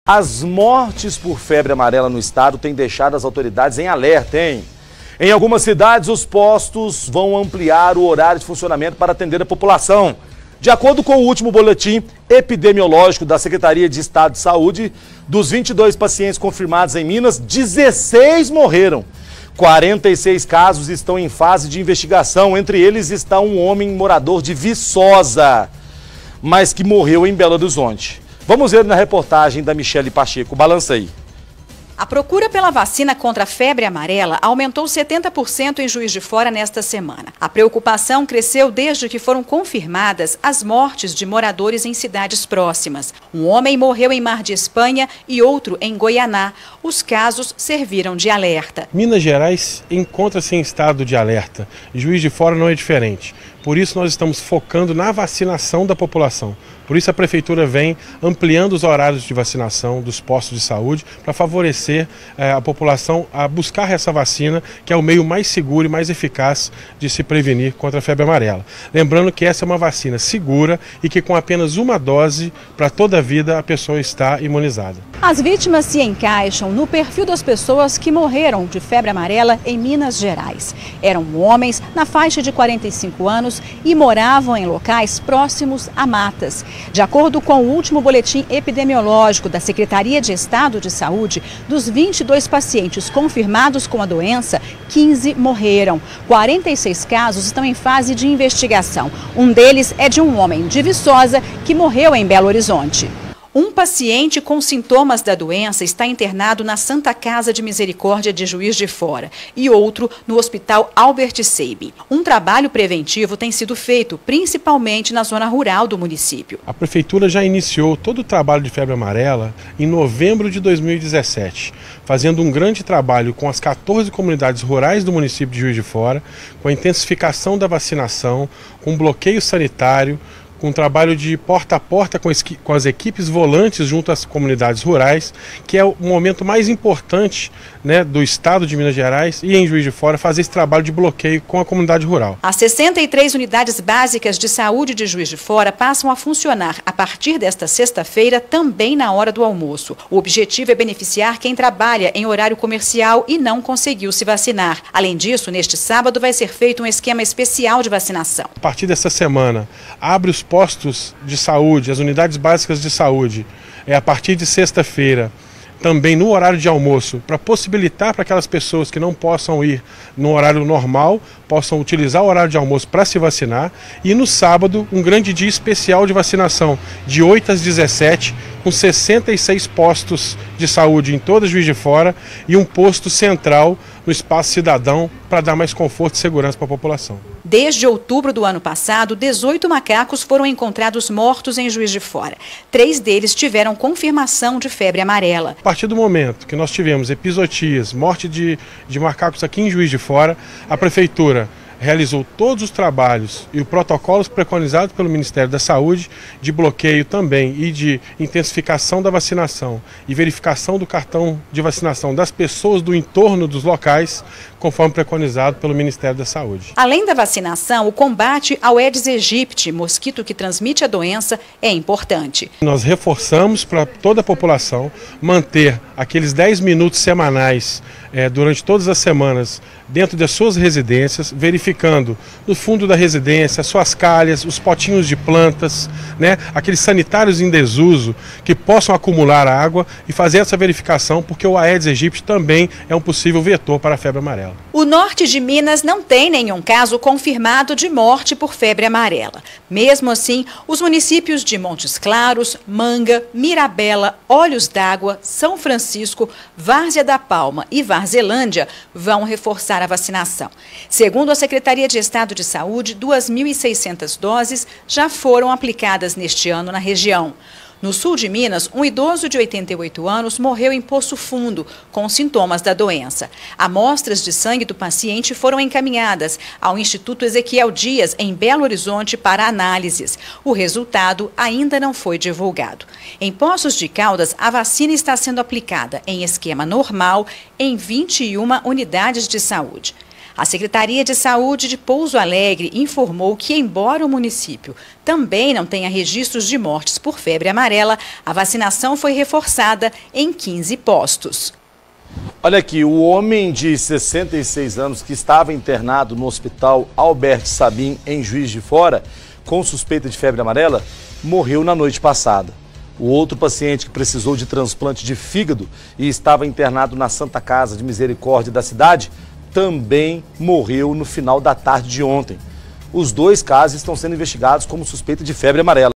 As mortes por febre amarela no estado têm deixado as autoridades em alerta, hein? Em algumas cidades, os postos vão ampliar o horário de funcionamento para atender a população. De acordo com o último boletim epidemiológico da Secretaria de Estado de Saúde, dos 22 pacientes confirmados em Minas, 16 morreram. 46 casos estão em fase de investigação. Entre eles está um homem morador de Viçosa, mas que morreu em Belo Horizonte. Vamos ver na reportagem da Michele Pacheco. Balança aí. A procura pela vacina contra a febre amarela aumentou 70% em Juiz de Fora nesta semana. A preocupação cresceu desde que foram confirmadas as mortes de moradores em cidades próximas. Um homem morreu em Mar de Espanha e outro em Goianá. Os casos serviram de alerta. Minas Gerais encontra-se em estado de alerta. Juiz de Fora não é diferente. Por isso nós estamos focando na vacinação da população. Por isso a Prefeitura vem ampliando os horários de vacinação dos postos de saúde para favorecer a população a buscar essa vacina, que é o meio mais seguro e mais eficaz de se prevenir contra a febre amarela. Lembrando que essa é uma vacina segura e que com apenas uma dose para toda a vida a pessoa está imunizada. As vítimas se encaixam no perfil das pessoas que morreram de febre amarela em Minas Gerais. Eram homens na faixa de 45 anos e moravam em locais próximos a matas. De acordo com o último boletim epidemiológico da Secretaria de Estado de Saúde, dos 22 pacientes confirmados com a doença, 15 morreram. 46 casos estão em fase de investigação. Um deles é de um homem de Viçosa que morreu em Belo Horizonte. Um paciente com sintomas da doença está internado na Santa Casa de Misericórdia de Juiz de Fora e outro no Hospital Albert Sabin. Um trabalho preventivo tem sido feito, principalmente na zona rural do município. A Prefeitura já iniciou todo o trabalho de febre amarela em novembro de 2017, fazendo um grande trabalho com as 14 comunidades rurais do município de Juiz de Fora, com a intensificação da vacinação, com bloqueio sanitário, com um trabalho de porta a porta com as equipes volantes junto às comunidades rurais, que é o momento mais importante, né, do estado de Minas Gerais e em Juiz de Fora fazer esse trabalho de bloqueio com a comunidade rural. As 63 unidades básicas de saúde de Juiz de Fora passam a funcionar a partir desta sexta-feira, também na hora do almoço. O objetivo é beneficiar quem trabalha em horário comercial e não conseguiu se vacinar. Além disso, neste sábado vai ser feito um esquema especial de vacinação. A partir dessa semana, abre os postos de saúde, as unidades básicas de saúde, a partir de sexta-feira, também no horário de almoço, para possibilitar para aquelas pessoas que não possam ir no horário normal, possam utilizar o horário de almoço para se vacinar. E no sábado, um grande dia especial de vacinação, de 8 às 17, com 66 postos de saúde em toda Juiz de Fora e um posto central no Espaço Cidadão para dar mais conforto e segurança para a população. Desde outubro do ano passado, 18 macacos foram encontrados mortos em Juiz de Fora. 3 deles tiveram confirmação de febre amarela. A partir do momento que nós tivemos episodias, morte de macacos aqui em Juiz de Fora, a Prefeitura realizou todos os trabalhos e os protocolos preconizados pelo Ministério da Saúde de bloqueio também e de intensificação da vacinação e verificação do cartão de vacinação das pessoas do entorno dos locais, conforme preconizado pelo Ministério da Saúde. Além da vacinação, o combate ao Aedes aegypti, mosquito que transmite a doença, é importante. Nós reforçamos para toda a população manter aqueles 10 minutos semanais durante todas as semanas dentro das suas residências, verificando no fundo da residência as suas calhas, os potinhos de plantas, né, aqueles sanitários em desuso que possam acumular água e fazer essa verificação, porque o Aedes aegypti também é um possível vetor para a febre amarela. O norte de Minas não tem nenhum caso confirmado de morte por febre amarela. Mesmo assim, os municípios de Montes Claros, Manga, Mirabela, Olhos d'Água, São Francisco, Várzea da Palma e Varzelândia vão reforçar a vacinação. Segundo a Secretaria de Estado de Saúde, 2.600 doses já foram aplicadas neste ano na região. No sul de Minas, um idoso de 88 anos morreu em Poço Fundo, com sintomas da doença. Amostras de sangue do paciente foram encaminhadas ao Instituto Ezequiel Dias, em Belo Horizonte, para análises. O resultado ainda não foi divulgado. Em Poços de Caldas, a vacina está sendo aplicada em esquema normal em 21 unidades de saúde. A Secretaria de Saúde de Pouso Alegre informou que, embora o município também não tenha registros de mortes por febre amarela, a vacinação foi reforçada em 15 postos. Olha aqui, o homem de 66 anos que estava internado no Hospital Albert Sabin, em Juiz de Fora, com suspeita de febre amarela, morreu na noite passada. O outro paciente que precisou de transplante de fígado e estava internado na Santa Casa de Misericórdia da cidade, também morreu no final da tarde de ontem. Os dois casos estão sendo investigados como suspeita de febre amarela.